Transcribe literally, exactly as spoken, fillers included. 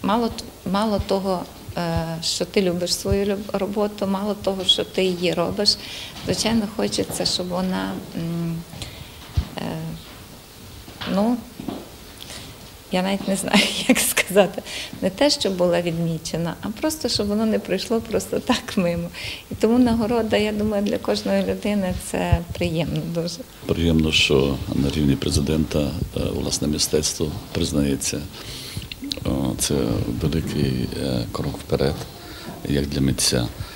мало, мало того, що ти любиш свою роботу, мало того, що ти її робиш, звичайно, хочеться, щоб вона, ну, я навіть не знаю, як сказати, не те, що була відмічена, а просто, щоб воно не пройшло просто так мимо. І тому нагорода, я думаю, для кожної людини це приємно дуже. Приємно, що на рівні президента власне мистецтво признається. Це великий крок вперед, як для митця.